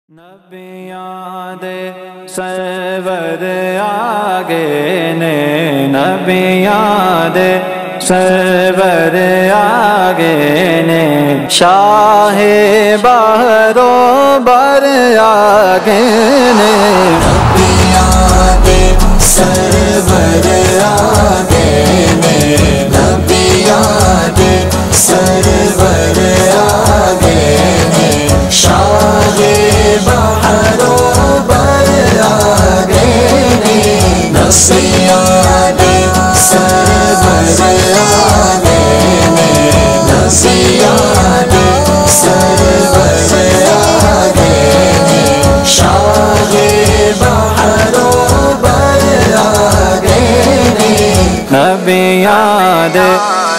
نبیاں دے سرور آگے نے، نبیاں دے سرور آگے نے، شاہ بہرو بر آگے نے، نبیاں دے سرور آگے نے، نبیاں دے سرور آگے نے، شاہ بہرو بر آگے نے، نبیاں دے سرور آگے نے، نبیاں دے سرور آگے نے، شاہ بہرو بر آگے نے، نبیاں دے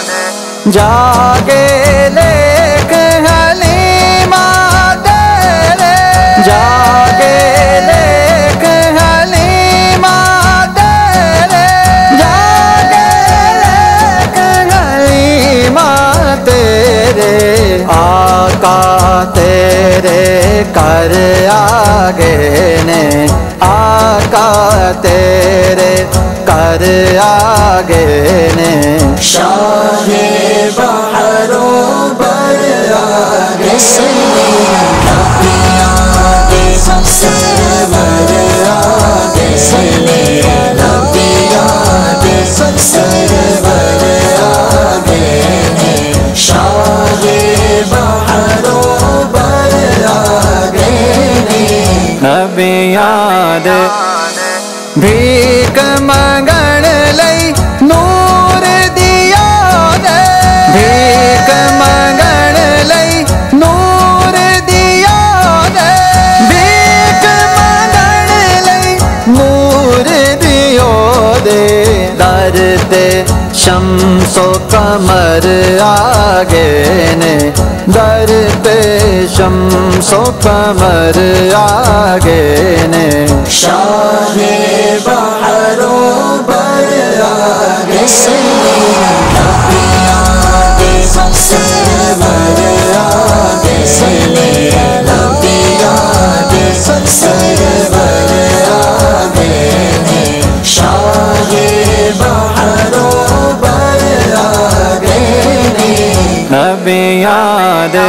جاگے لیک حلیمہ تیرے، جاگے لیک حلیمہ تیرے، جاگے لیک حلیمہ تیرے، آقا تیرے کر آگے نے، آقا تیرے کر آگے نے، شاہ بہرو بر آگے نے، نبیاں دے سرور آگے نے، نبیاں دے سرور آگے نے، شاہ بہرو بر آگے نے، نبیاں دے بھیک منگن لئی نور دیا دے، بھیک منگن لئی نور دیا دے، بھیک منگن لئی نور دیو دے، در تے شمس و قمر آگے نے، در تے شمس و قمر آگے نے، شاہ بہرو بر آگے نے، نبیاں دے سرور آگے نے، نبیاں دے سرور آگے نے، شاہ بہرو بر آگے نے، نبیاں دے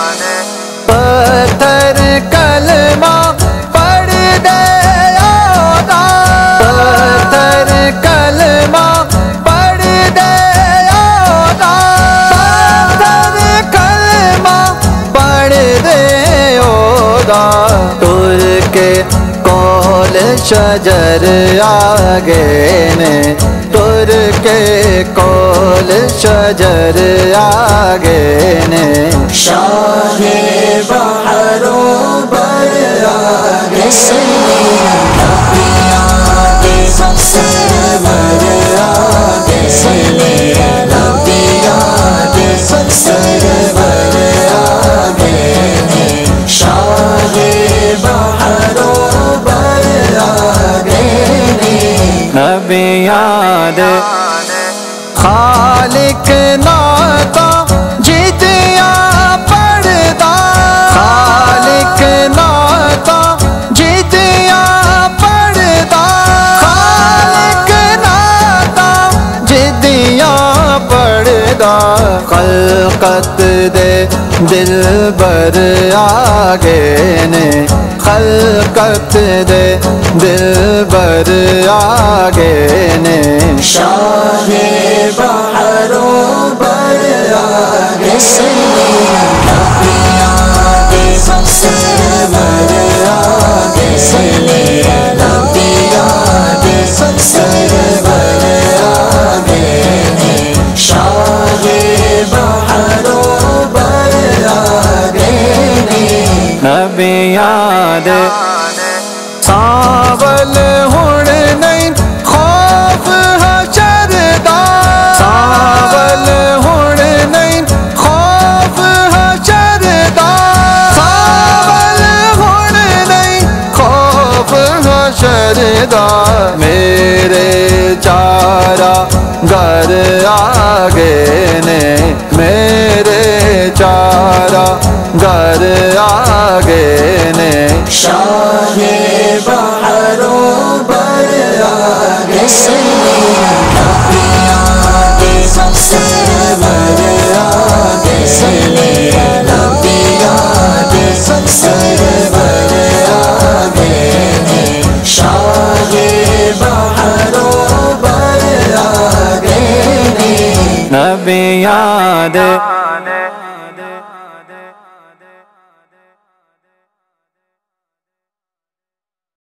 پتھر کلمہ پڑھ دے آدھا، پتھر کلمہ پڑھ دے آدھا، پتھر کلمہ پڑھ دے آدھا، ٹر کے کول شجر آگے نے، ٹر کے کول شجر آگے نے، شاہ بہرو بر آگے نے، نبیاں دے سرور آگے نے، نبیاں دے سرور آگے نے، شاہ بہرو بر آگے نے، نبیاں دے خالق نعتاں جتیاں پڑھدا، خالق نعتاں جتیاں پڑھدا، خالق نعتاں جتیاں پڑھدا، خلقت دے دل بر آگے نے، خلقت دے دل بر آگے نے، شاہ بہرو بر آگے نے، نبیاں دے سرور آگے نے، نبیاں دے سرور آگے نے، شاہ بہرو بر آگے نے، نبیاں دے ساول ہن نہیں خوف حشر دا، ساول ہن نہیں خوف حشر دا، ساول ہن نہیں خوف حشر دا، میرے چار چارا گھر آگے نے میرے چارا گھر آگے نے شاہ بحرو بر آگے نبی آگے سرور آگے نبی آگے سرور آگے شاہ بحرو بر آگے نبی یاد